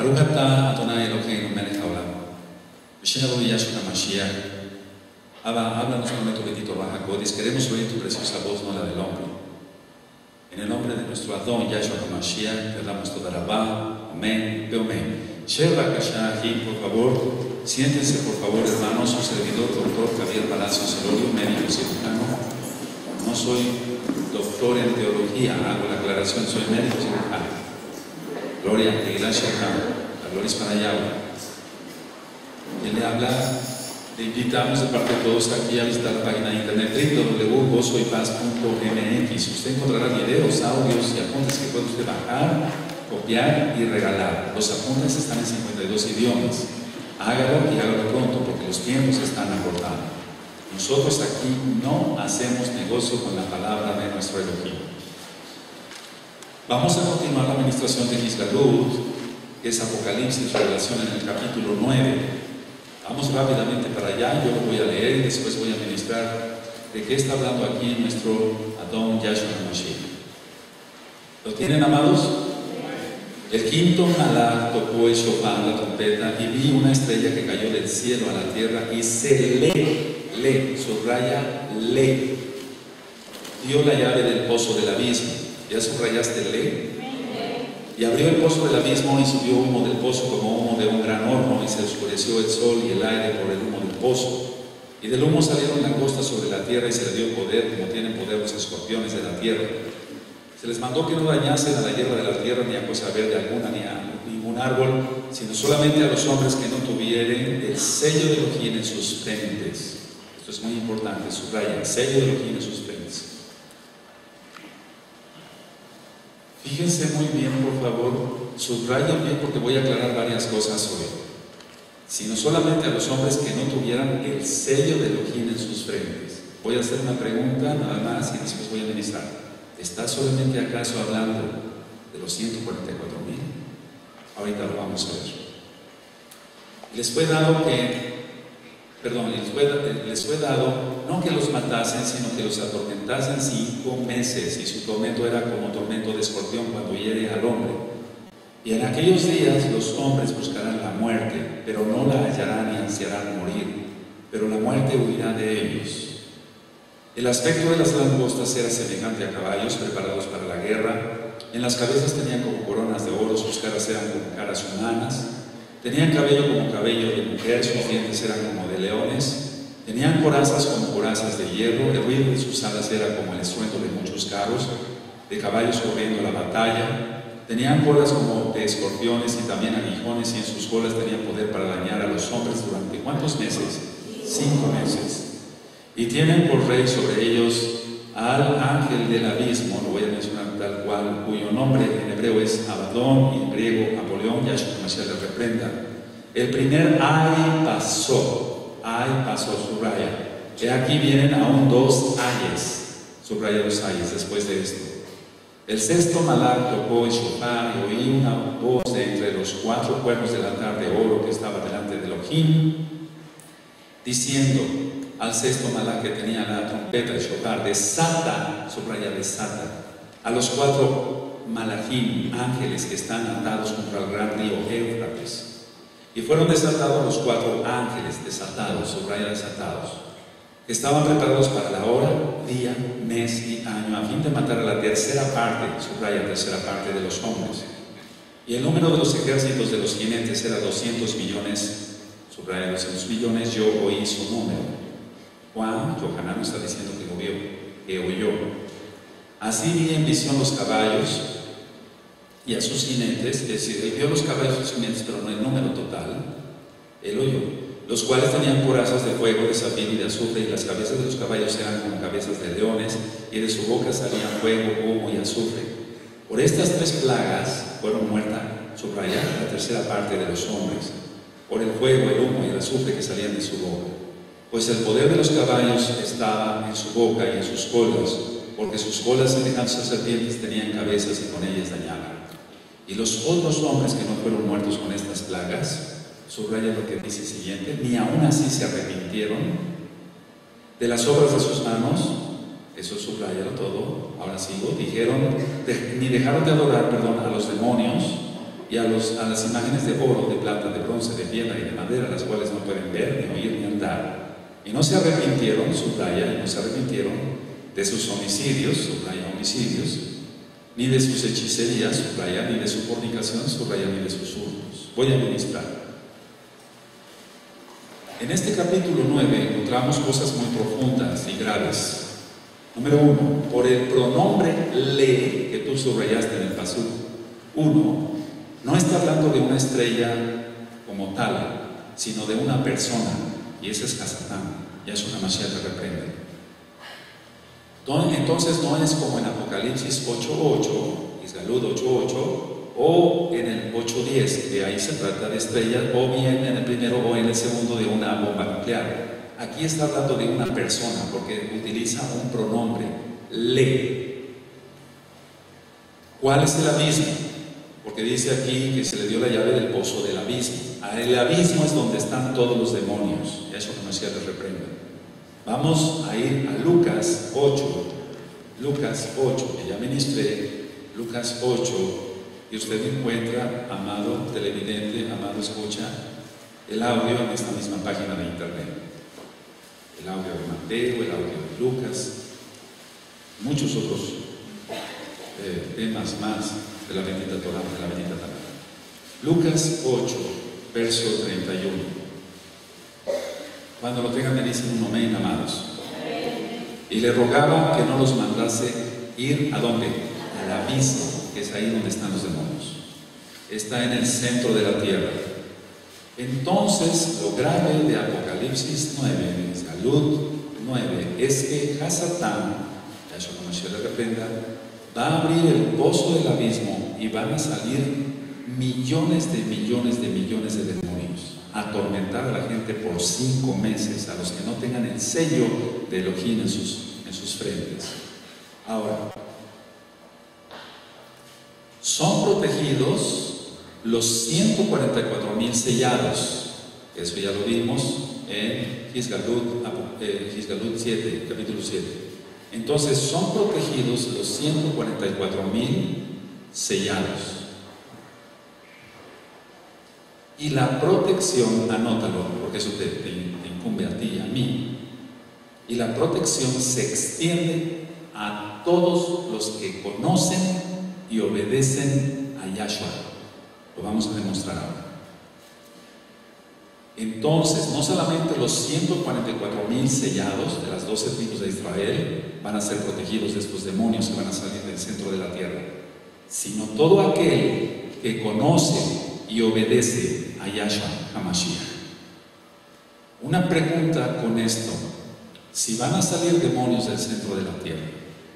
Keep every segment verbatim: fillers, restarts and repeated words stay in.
Baruch atah Adonai Eloheinu melech haolam. B'shem Yahshua HaMashiach. Abba, háblanos con nuestro bendito Bajacodes. Queremos oír tu preciosa voz, no la del hombre. En el nombre de nuestro Adón Yahshua HaMashiach, te damos toda la Rabá. Amén. Amén. Sheva Kashahi, por favor, siéntense, por favor, hermanos. Su servidor, doctor Javier Palacios Celorio, médico cirujano. No soy doctor en teología, hago la aclaración, soy médico cirujano. Gloria, gracias a gloria es para Yahweh. Quien le habla, le invitamos de parte de todos aquí a visitar la página de internet w w w punto gozo y paz punto m x. Usted encontrará videos, audios y apuntes que puede usted bajar, copiar y regalar. Los apuntes están en cincuenta y dos idiomas. Hágalo y hágalo pronto porque los tiempos están acortando. Nosotros aquí no hacemos negocio con la palabra de nuestro Elohim. Vamos a continuar la administración de Gizgalut, que es Apocalipsis, Revelación en el capítulo nueve. Vamos rápidamente para allá, yo lo voy a leer y después voy a ministrar de qué está hablando aquí nuestro Adón Yahshua HaMashiach. ¿Lo tienen, amados? El quinto malach tocó el shofar, la trompeta, y vi una estrella que cayó del cielo a la tierra y se le, le, subraya, le, dio la llave del pozo del abismo. ¿Ya subrayaste le? Y abrió el pozo del abismo y subió humo del pozo como humo de un gran horno, y se oscureció el sol y el aire por el humo del pozo. Y del humo salieron langostas sobre la tierra y se le dio poder, como tienen poder los escorpiones de la tierra. Se les mandó que no dañasen a la hierba de la tierra, ni a cosa verde alguna, ni a ningún árbol, sino solamente a los hombres que no tuvieren el sello de Elohim en sus frentes. Esto es muy importante, subraya, el sello de Elohim en sus frentes. Fíjense muy bien, por favor, subrayen bien porque voy a aclarar varias cosas hoy. Sino solamente a los hombres que no tuvieran el sello de Elohim en sus frentes. Voy a hacer una pregunta nada más y después voy a ministrar. ¿Está solamente acaso hablando de los ciento cuarenta y cuatro mil? Ahorita lo vamos a ver. Les fue dado que, perdón, les fue, les fue dado no que los matasen, sino que los atormentasen cinco meses, y su tormento era como tormento de escorpión cuando hiere al hombre. Y en aquellos días los hombres buscarán la muerte, pero no la hallarán y ansiarán morir, pero la muerte huirá de ellos. El aspecto de las langostas era semejante a caballos preparados para la guerra. En las cabezas tenían como coronas de oro, sus caras eran como caras humanas. Tenían cabello como cabello de mujer, sus dientes eran como de leones. Tenían corazas como corazas de hierro, el ruido de sus alas era como el estruendo de muchos carros, de caballos corriendo a la batalla. Tenían colas como de escorpiones y también aguijones, y en sus colas tenían poder para dañar a los hombres durante ¿cuántos meses? Cinco meses. Y tienen por rey sobre ellos al ángel del abismo, lo voy a mencionar tal cual, cuyo nombre en hebreo es Abadón y en griego Apolión, Yahshua HaMashiach le reprenda. El primer ay pasó, ay pasó, subraya. Que aquí vienen aún dos ayes, subraya los ayes después de esto. El sexto malach tocó el shofar y oí una voz de entre los cuatro cuernos del altar de oro que estaba delante de Elohim, diciendo al sexto malach que tenía la trompeta, el shofar, desata, subraya desata, a los cuatro malachim, ángeles que están atados contra el gran río Éufrates. Y fueron desatados los cuatro ángeles, desatados, subraya desatados, que estaban preparados para la hora, día, mes y año, a fin de matar a la tercera parte, subraya tercera parte de los hombres. Y el número de los ejércitos de los jinetes era doscientos millones, subraya doscientos millones, yo oí su número. Juan, Yohanan está diciendo que lo vio, que oyó. Así vi en visión los caballos y a sus jinetes, es decir, él vio los caballos y sus jinetes, pero no el número total, él oyó, los cuales tenían corazas de fuego, de zafiro y de azufre, y las cabezas de los caballos eran como cabezas de leones, y de su boca salían fuego, humo y azufre. Por estas tres plagas fueron muertas, subrayar la tercera parte de los hombres, por el fuego, el humo y el azufre que salían de su boca. Pues el poder de los caballos estaba en su boca y en sus colas, porque sus colas semejantes a serpientes tenían cabezas y con ellas dañaban. Y los otros hombres que no fueron muertos con estas plagas, subraya lo que dice siguiente, ni aún así se arrepintieron de las obras de sus manos, eso subrayalo todo, ahora sigo, dijeron, de, ni dejaron de adorar, perdón, a los demonios, y a, los, a las imágenes de oro, de plata, de bronce, de piedra y de madera, las cuales no pueden ver, ni oír, ni andar. Y no se arrepintieron, subraya, y no se arrepintieron de sus homicidios, subraya, homicidios, ni de sus hechicerías, subraya, ni de su fornicación, subraya, ni de sus hurtos. Voy a ministrar. En este capítulo nueve encontramos cosas muy profundas y graves. Número uno, por el pronombre le, que tú subrayaste en el pasú. Uno, no está hablando de una estrella como tal, sino de una persona, y ese es Hasatán. Yahshua HaMashiach te reprende. Entonces no es como en Apocalipsis ocho ocho, Isgalud ocho ocho, o en el ocho diez, que ahí se trata de estrellas, o bien en el primero o en el segundo de una bomba nuclear. Aquí está hablando de una persona, porque utiliza un pronombre, le. ¿Cuál es el abismo? Porque dice aquí que se le dio la llave del pozo del abismo. El abismo es donde están todos los demonios. Eso como decía, les reprendo. Vamos a ir a Lucas ocho. Lucas ocho, que ya ministré. Lucas ocho. Y usted encuentra, amado televidente, amado escucha, el audio en esta misma página de internet. El audio de Mateo, el audio de Lucas, muchos otros eh, temas más de la bendita Torah, de la bendita Torah. Lucas ocho, verso treinta y uno. Cuando lo tengan me dicen un amén, amados. Y le rogaba que no los mandase ir ¿a dónde? Al abismo, que es ahí donde están los demonios. Está en el centro de la tierra. Entonces, lo grave de Apocalipsis nueve, Salud nueve, es que Hasatán, Yahshua HaMashiach le reprenda, va a abrir el pozo del abismo y van a salir millones de millones de millones de demonios a atormentar a la gente por cinco meses, a los que no tengan el sello de Elohim en sus, en sus frentes. Ahora, son protegidos los ciento cuarenta y cuatro mil sellados. Eso ya lo vimos en Hisgalut, eh, Hisgalut siete, capítulo siete. Entonces son protegidos los ciento cuarenta y cuatro mil sellados. Y la protección, anótalo, porque eso te, te, te incumbe a ti y a mí. Y la protección se extiende a todos los que conocen y obedecen a Yahshua. Lo vamos a demostrar ahora. Entonces, no solamente los ciento cuarenta y cuatro mil sellados de las doce tribus de Israel van a ser protegidos de estos demonios que van a salir del centro de la tierra, sino todo aquel que conoce y obedece a Yahshua HaMashiach. Una pregunta con esto: si van a salir demonios del centro de la tierra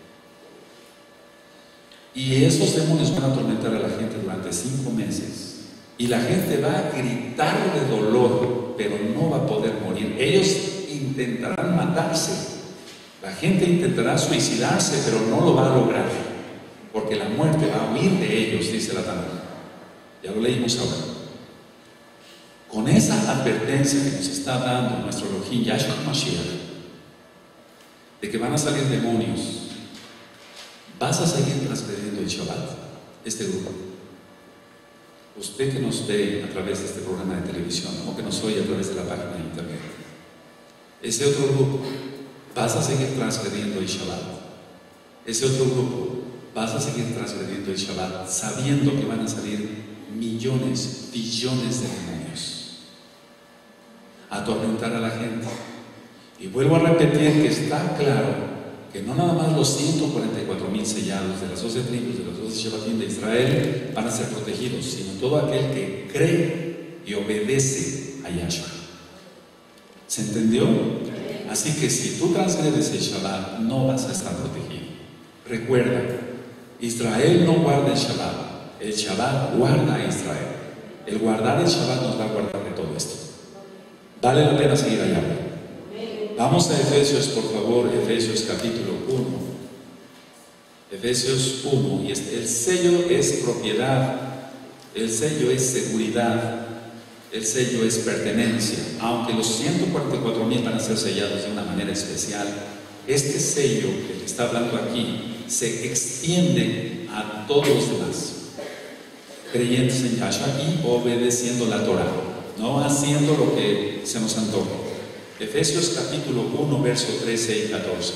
y esos demonios van a atormentar a la gente durante cinco meses, y la gente va a gritar de dolor, pero no va a poder morir. Ellos intentarán matarse. La gente intentará suicidarse, pero no lo va a lograr, porque la muerte va a huir de ellos, dice la Tanakh. Ya lo leímos ahora. Con esa advertencia que nos está dando nuestro Elohim Yahshua HaMashiach, de que van a salir demonios, vas a seguir transgrediendo el Shabbat, este grupo. Usted que nos ve a través de este programa de televisión o que nos oye a través de la página de internet, ese otro grupo, vas a seguir transgrediendo el Shabbat. Ese otro grupo, vas a seguir transgrediendo el Shabbat, sabiendo que van a salir millones, billones de demonios a atormentar a la gente. Y vuelvo a repetir que está claro que no nada más los ciento cuarenta y cuatro mil sellados de las doce tribus, de los doce Shabbatim de Israel van a ser protegidos, sino todo aquel que cree y obedece a Yahshua. ¿Se entendió? Así que si tú transgredes el Shabbat, no vas a estar protegido. Recuerda, Israel no guarda el Shabbat, el Shabbat guarda a Israel. El guardar el Shabbat nos va a guardar de todo esto. Vale la pena seguir allá. Vamos a Efesios, por favor, Efesios capítulo uno. Efesios uno, y el sello es propiedad, el sello es seguridad, el sello es pertenencia. Aunque los ciento cuarenta y cuatro mil van a ser sellados de una manera especial, este sello que está hablando aquí se extiende a todos los demás. creyentes en Yahshua y obedeciendo la Torah, no haciendo lo que se nos antoja. Efesios capítulo uno, verso trece y catorce.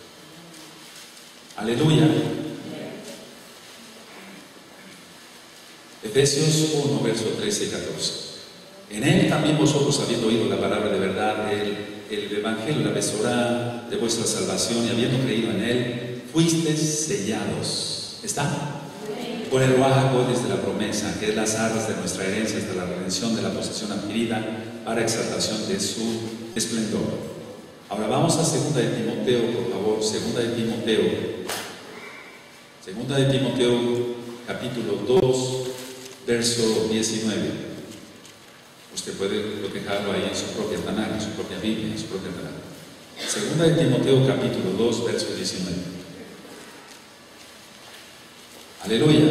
Aleluya. Efesios uno, verso trece y catorce. En él también vosotros, habiendo oído la palabra de verdad, el, el evangelio, la besorá de vuestra salvación, y habiendo creído en él, fuisteis sellados. ¿Está? Por el Ruach HaKodesh de la promesa, que es las arras de nuestra herencia hasta la redención de la posesión adquirida para exaltación de su esplendor. Ahora vamos a segunda de Timoteo, por favor. Segunda de Timoteo. Segunda de Timoteo, capítulo dos, verso diecinueve. Usted puede cotejarlo ahí en su propia Tanakh, en su propia Biblia, en su propia Tanakh. Segunda de Timoteo, capítulo dos, verso diecinueve. Aleluya.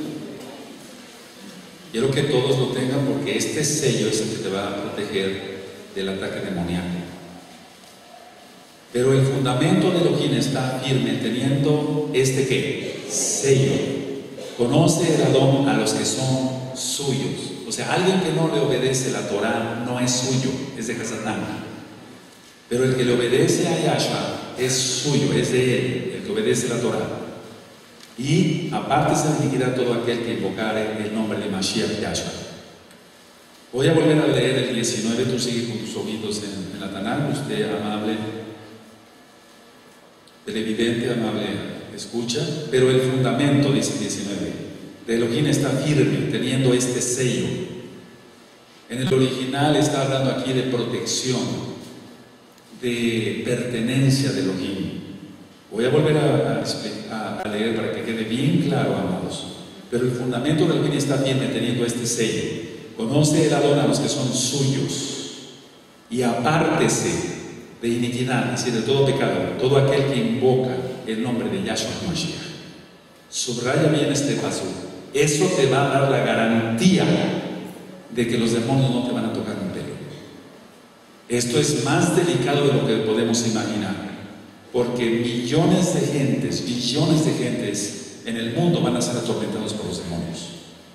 Quiero que todos lo tengan porque este sello es el que te va a proteger del ataque demoníaco. Pero el fundamento de Elohim está firme teniendo este ¿qué? Sello. Conoce el Adón a los que son suyos. O sea, alguien que no le obedece la Torah no es suyo, es de Hasatán. Pero el que le obedece a Yahshua es suyo, es de él, el que obedece la Torah. Y aparte de iniquidad todo aquel que invocare el nombre de Mashiach Yahshua. Voy a volver a leer el diecinueve, tú sigue con tus oídos en, en la Tanakh, usted amable, televidente, amable, escucha, pero el fundamento, dice el diecinueve, de Elohim está firme, teniendo este sello. En el original está hablando aquí de protección, de pertenencia de Elohim. Voy a volver a, a, a leer para que quede bien claro, amados. Pero el fundamento de Elohim está firme, teniendo este sello. Conoce el Adón a los que son suyos y apártese de iniquidad, es decir, de todo pecado, todo aquel que invoca el nombre de Yahshua Mashiach. Subraya bien este paso. Eso te va a dar la garantía de que los demonios no te van a tocar un pelo. Esto es más delicado de lo que podemos imaginar, porque millones de gentes, billones de gentes en el mundo van a ser atormentados por los demonios.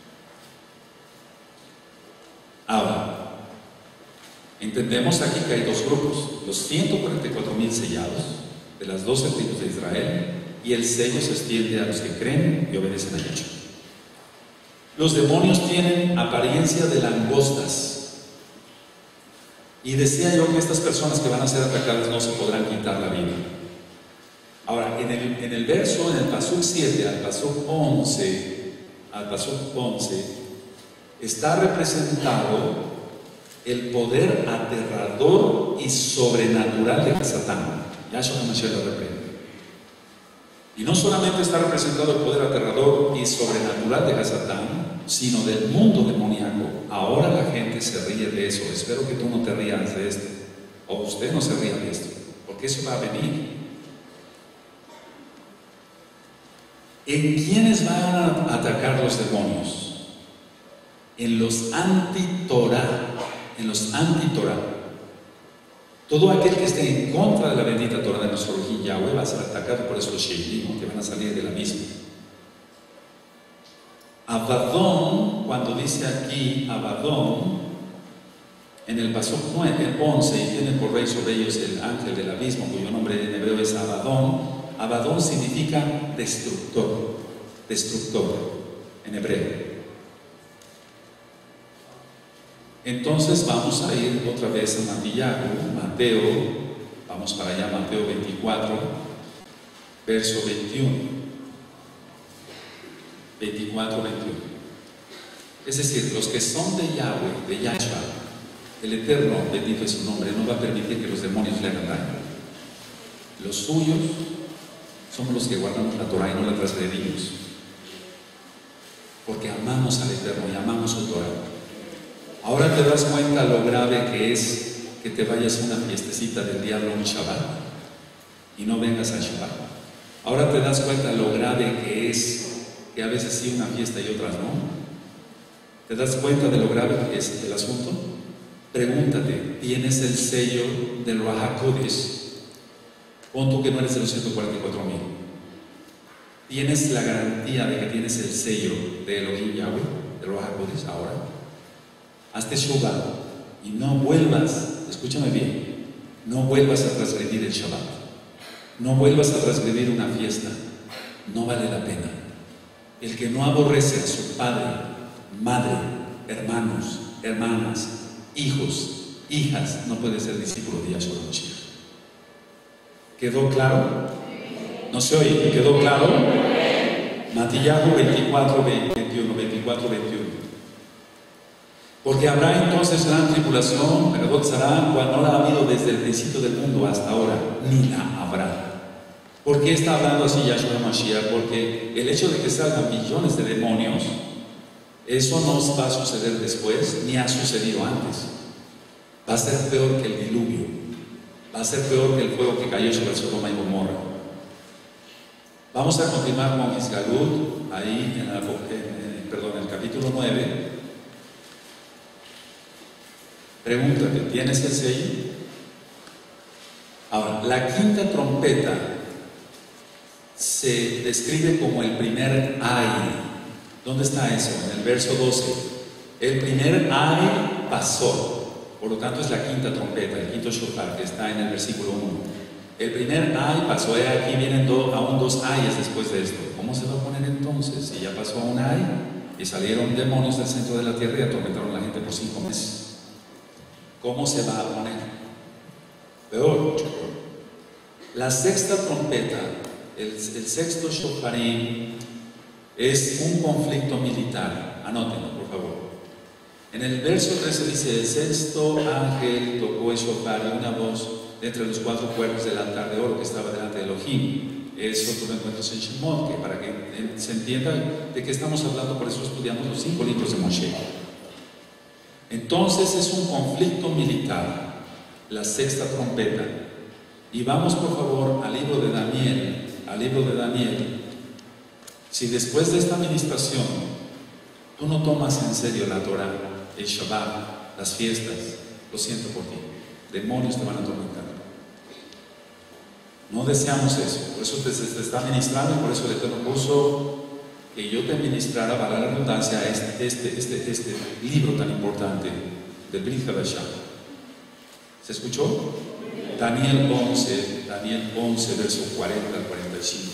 Ahora, entendemos aquí que hay dos grupos: los ciento cuarenta y cuatro mil sellados de las doce tribus de Israel, y el sello se extiende a los que creen y obedecen a Yahshua. Los demonios tienen apariencia de langostas, y decía yo que estas personas que van a ser atacadas no se podrán quitar la vida. Ahora, en el, en el verso, en el pasuk siete al pasuk once, al pasuk once, está representado el poder aterrador y sobrenatural de Satán. Yahshua Mashiach lo reprende. Y no solamente está representado el poder aterrador y sobrenatural de Hasatán, sino del mundo demoníaco. Ahora la gente se ríe de eso. Espero que tú no te rías de esto, o usted no se ría de esto, porque eso va a venir. ¿En quiénes van a atacar los demonios? En los anti-Torah, en los anti-Torah. Todo aquel que esté en contra de la bendita Torah de nuestro Elohim Yahweh va a ser atacado por esos sheilim que van a salir de la misma. Abadón, cuando dice aquí Abadón, en el paso once, y tiene por rey sobre ellos el ángel del abismo, cuyo nombre en hebreo es Abadón. Abadón significa destructor, destructor en hebreo. Entonces vamos a ir otra vez a Matillahu, Mateo, vamos para allá, Mateo veinticuatro, verso veintiuno. veinticuatro, veintiuno. Es decir, los que son de Yahweh, de Yahshua, el Eterno, bendito es su nombre, no va a permitir que los demonios le hagan daño. Los suyos somos los que guardamos la Torah y no la transgredimos, porque amamos al Eterno y amamos su Torah. Ahora te das cuenta lo grave que es que te vayas a una fiestecita del diablo un Shabbat y no vengas al Shabbat. Ahora te das cuenta lo grave que es que a veces sí una fiesta y otras no. ¿Te das cuenta de lo grave que es el asunto? Pregúntate, ¿tienes el sello del Ruach HaKodesh? Pon tú que no eres de los ciento cuarenta y cuatro mil. ¿Tienes la garantía de que tienes el sello de Elohim Yahweh? de Ruach HaKodesh ahora, hazte Shuvah y no vuelvas, escúchame bien, no vuelvas a transgredir el Shabbat, no vuelvas a transgredir una fiesta, no vale la pena. El que no aborrece a su padre, madre, hermanos, hermanas, hijos, hijas, no puede ser discípulo de Yahshua Mashiach. ¿Quedó claro? ¿No se oye? ¿Quedó claro? Matillahu veinticuatro, veintiuno, veinticuatro, veintiuno. Porque habrá entonces gran tribulación, Gadol Tzara, cual no la ha habido desde el principio del mundo hasta ahora, ni la habrá. ¿Por qué está hablando así Yahshua Mashiach? Porque el hecho de que salgan millones de demonios, eso no va a suceder después, ni ha sucedido antes. Va a ser peor que el diluvio, va a ser peor que el fuego que cayó sobre Sodoma y Gomorra. Vamos a continuar con Isgalut, ahí en, la, en, perdón, en el capítulo nueve. Pregúntate, ¿tienes el sello? Ahora, la quinta trompeta se describe como el primer ay. ¿Dónde está eso? En el verso doce. El primer ay pasó, por lo tanto es la quinta trompeta, el quinto shofar, que está en el versículo uno. El primer ay pasó, eh, aquí vienen do, aún dos ayes después de esto. ¿Cómo se va a poner entonces? Si ya pasó un ay y salieron demonios del centro de la tierra y atormentaron a la gente por cinco meses. ¿Cómo se va a poner? Peor, mucho peor. La sexta trompeta, el, el sexto shofarim, es un conflicto militar. Anótenlo, por favor. En el verso trece dice: el sexto ángel tocó el shofar y una voz de entre los cuatro cuernos del altar de oro que estaba delante de Elohim. Eso tú lo encuentras en Shemot, que para que se entienda de qué estamos hablando, por eso estudiamos los cinco libros de Moshe. Entonces es un conflicto militar, la sexta trompeta. Y vamos por favor al libro de Daniel, al libro de Daniel. Si después de esta administración tú no tomas en serio la Torah, el Shabbat, las fiestas, lo siento por ti, demonios te van a atormentar. No deseamos eso, por eso te, te está ministrando y por eso el Eterno puso que yo te ministrara, para la redundancia, este, este, este, este libro tan importante del Brit Hadashah. ¿Se escuchó? Daniel once, Daniel once, verso cuarenta al cuarenta y cinco.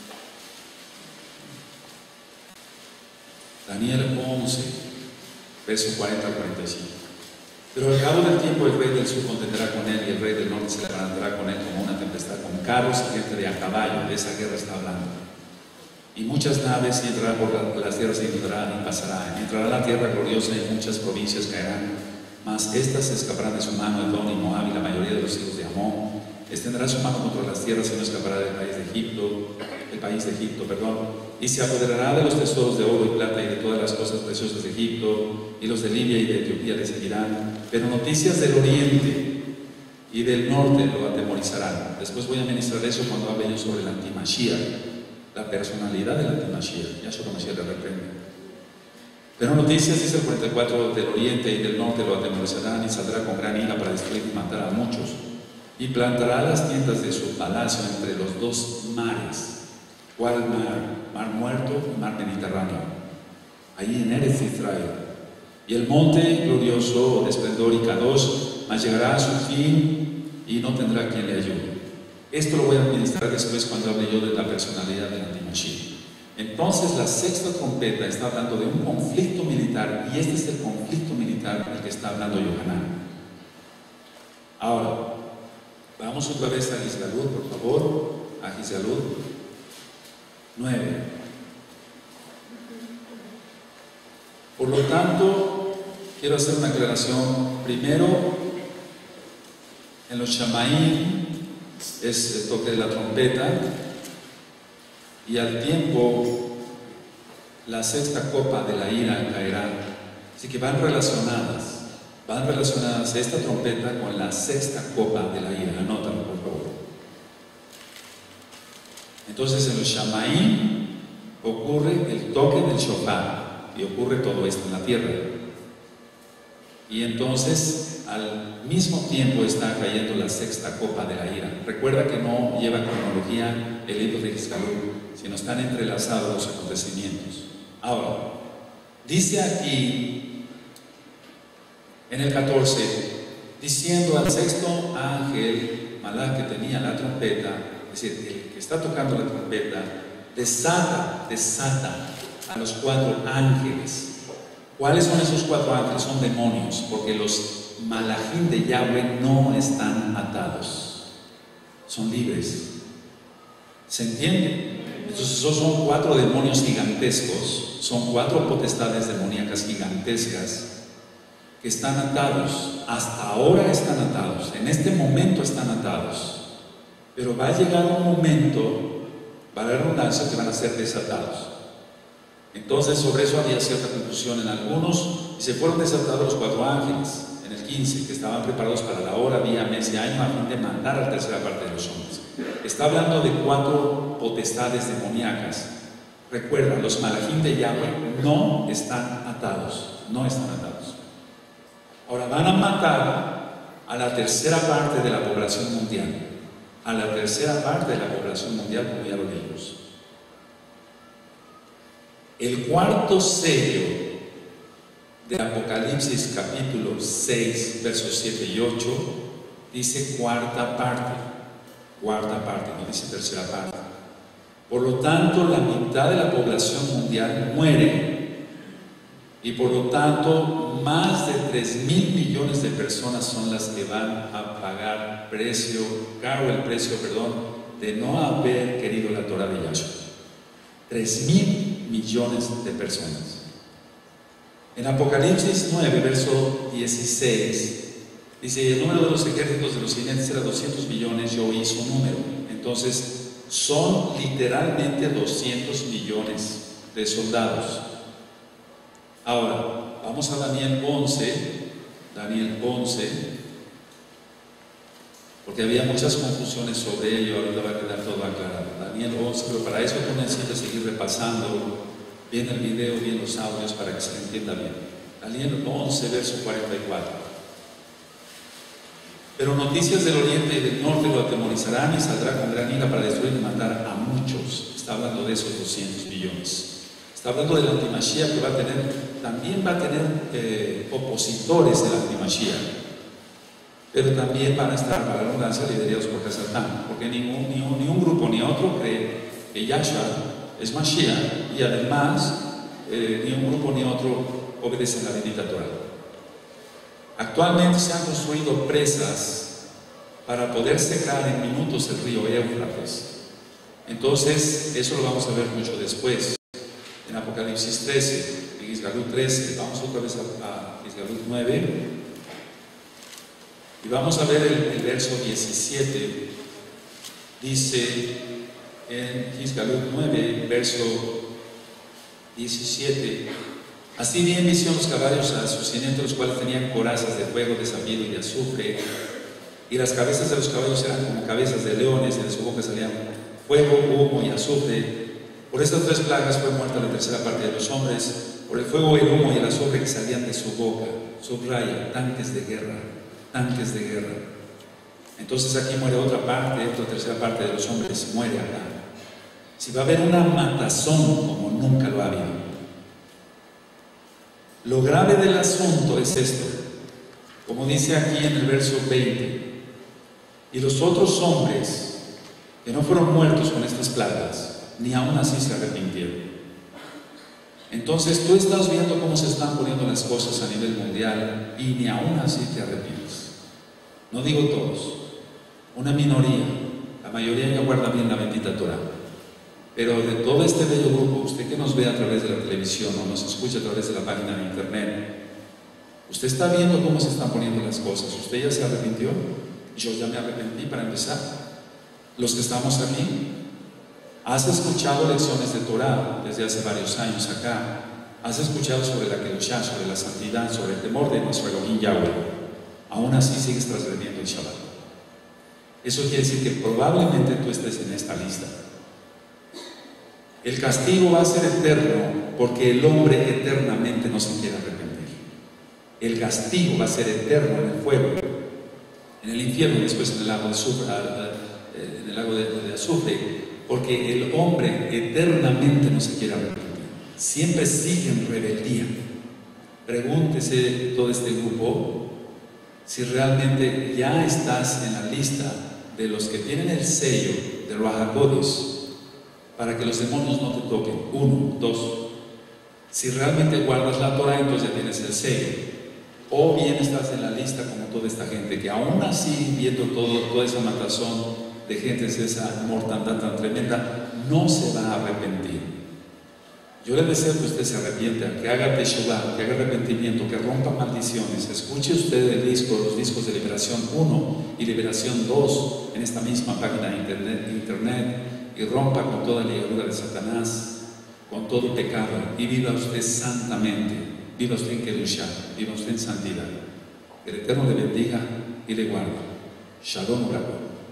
Daniel once, verso cuarenta al cuarenta y cinco. Pero al cabo del tiempo el rey del sur contenderá con él y el rey del norte se levantará con él como una tempestad, con carros y gente de a caballo. De esa guerra está hablando. Y muchas naves y entrarán por la, las tierras y entrarán y pasarán. Entrará la tierra gloriosa y muchas provincias caerán. Mas estas se escaparán de su mano, Edom y Moab y la mayoría de los hijos de Amón. Extenderá su mano contra las tierras y no escapará del país de Egipto, el país de Egipto, perdón. Y se apoderará de los tesoros de oro y plata y de todas las cosas preciosas de Egipto, y los de Libia y de Etiopía le seguirán. Pero noticias del oriente y del norte lo atemorizarán. Después voy a ministrar eso cuando hable yo sobre el anti-Mashiach, la personalidad del anti-Mashiach. Yahshua Mashiach le reprende. Pero noticias, dice el cuarenta y cuatro, del oriente y del norte lo atemorizarán y saldrá con gran ira para destruir y matar a muchos. Y plantará las tiendas de su palacio entre los dos mares. ¿Cuál mar? Mar Muerto y Mar Mediterráneo. Allí en Eretz Israel. Y el monte glorioso de esplendor y Kadosh, mas llegará a su fin y no tendrá quien le ayude. Esto lo voy a administrar después cuando hable yo de la personalidad del anti-Mashiach. Entonces la sexta trompeta está hablando de un conflicto militar, y este es el conflicto militar del que está hablando Yohanan. Ahora, vamos otra vez a Isgalut, por favor, a Isgalut nueve. Por lo tanto, quiero hacer una aclaración. Primero, en los Shamaim es el toque de la trompeta, y al tiempo la sexta copa de la ira caerá. Así que van relacionadas, van relacionadas esta trompeta con la sexta copa de la ira. Anótalo, por favor. Entonces en los Shamaim ocurre el toque del shofar y ocurre todo esto en la tierra. Y entonces al mismo tiempo está cayendo la sexta copa de la ira. Recuerda que no lleva cronología el libro de Isgalut, sino están entrelazados los acontecimientos. Ahora, Dice aquí, en el catorce, diciendo al sexto ángel, Malach, que tenía la trompeta, es decir, el que está tocando la trompeta, desata, desata a los cuatro ángeles. ¿Cuáles son esos cuatro ángeles? Son demonios, porque los malachim de Yahweh no están atados, son libres. ¿Se entiende? Entonces esos son cuatro demonios gigantescos, son cuatro potestades demoníacas gigantescas que están atados. Hasta ahora están atados, en este momento están atados, pero va a llegar un momento, para la redundancia, que van a ser desatados. Entonces sobre eso había cierta confusión en algunos, y se fueron desatados los cuatro ángeles en el quince, que estaban preparados para la hora, día, mes y año, a fin de mandar a la tercera parte de los hombres. Está hablando de cuatro potestades demoníacas. Recuerda, los malachim de Yahweh no están atados, no están atados. Ahora van a matar a la tercera parte de la población mundial, a la tercera parte de la población mundial, como ya lo vimos. El cuarto sello de Apocalipsis capítulo seis, versos siete y ocho, dice cuarta parte, cuarta parte, no dice tercera parte. Por lo tanto, la mitad de la población mundial muere, y por lo tanto, más de tres mil millones de personas son las que van a pagar precio, caro el precio, perdón, de no haber querido la Torah de Yahshua. tres mil millones de personas. En Apocalipsis nueve, verso dieciséis, dice: el número de los ejércitos de los jinetes era doscientos millones, yo oí su número. Entonces, son literalmente doscientos millones de soldados. Ahora, vamos a Daniel once, Daniel once, porque había muchas confusiones sobre ello, ahorita va a quedar todo aclarado. Daniel once, pero para eso tú necesitas seguir repasando bien el video, bien los audios, para que se entienda bien. Daniel once, verso cuarenta y cuatro. Pero noticias del oriente y del norte lo atemorizarán, y saldrá con gran ira para destruir y matar a muchos. Está hablando de esos doscientos millones. Está hablando del antimashiach, que va a tener, también va a tener eh, opositores del antimashiach, pero también van a estar, para la redundancia, liderados por Satán, porque ningún, ni, un, ni un grupo ni otro cree que Yahshua es Mashiach, y además eh, ni un grupo ni otro obedece la bendita Torah. Actualmente se han construido presas para poder secar en minutos el río Éufrates. Entonces, eso lo vamos a ver mucho después. En Apocalipsis trece, en Isgalut trece, vamos otra vez a, a Isgalut nueve, y vamos a ver el, el verso diecisiete. Dice en Isgalut nueve, verso diecisiete: así vi en visión los caballos a sus jinetes, los cuales tenían corazas de fuego, de zafiro y de azufre, y las cabezas de los caballos eran como cabezas de leones, y de su boca salían fuego, humo y azufre. Por estas tres plagas fue muerta la tercera parte de los hombres, por el fuego, el humo y el azufre que salían de su boca. Subraya, tanques de guerra, tanques de guerra. Entonces aquí muere otra parte, otra tercera parte de los hombres muere acá. Si va a haber una matazón como nunca lo ha habido. Lo grave del asunto es esto, como dice aquí en el verso veinte: y los otros hombres que no fueron muertos con estas plagas, ni aún así se arrepintieron. Entonces tú estás viendo cómo se están poniendo las cosas a nivel mundial, y ni aún así te arrepientes. No digo todos, una minoría, la mayoría ya guarda bien la bendita Torah. Pero de todo este bello grupo, usted que nos ve a través de la televisión o nos escucha a través de la página de internet, usted está viendo cómo se están poniendo las cosas. ¿Usted ya se arrepintió? Yo ya me arrepentí, para empezar. Los que estamos aquí, ¿has escuchado lecciones de Torah desde hace varios años acá? ¿Has escuchado sobre la Kedushá, sobre la santidad, sobre el temor de nuestro Elohim Yahweh? Aún así sigues transgrediendo el Shabbat. Eso quiere decir que probablemente tú estés en esta lista. El castigo va a ser eterno, porque el hombre eternamente no se quiere arrepentir. El castigo va a ser eterno en el fuego, en el infierno, después en el lago de azufre, en el lago de, de azufre, porque el hombre eternamente no se quiere arrepentir. siempre sigue en rebeldía. Pregúntese todo este grupo si realmente ya estás en la lista de los que tienen el sello de Ruach HaKodesh para que los demonios no te toquen. Uno, dos. Si realmente guardas la Torah, entonces ya tienes el sello. O bien estás en la lista como toda esta gente que aún así, viendo todo, toda esa matazón de gente, esa mortandad tan tremenda, no se va a arrepentir. Yo le deseo que usted se arrepienta, que haga teshuvah, que haga arrepentimiento, que rompa maldiciones. Escuche usted el disco, los discos de Liberación uno y Liberación dos en esta misma página de internet, internet y rompa con toda la ligadura de Satanás, con todo pecado, y viva usted santamente, viva usted en Kedushá, viva usted en santidad. Que el Eterno le bendiga y le guarde. Shalom Rabbi.